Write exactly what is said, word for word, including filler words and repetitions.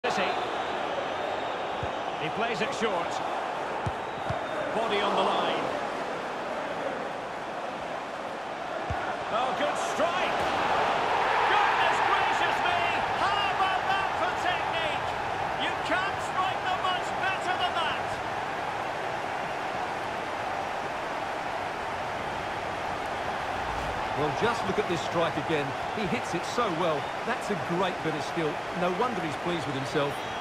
City. He plays it short. Body on the line. Oh, good strike. Goodness gracious me! How about that for technique? You can't strike them much better than that. Well, just look at this strike again. He hits it so well. That's a great bit of skill. No wonder he's pleased with himself.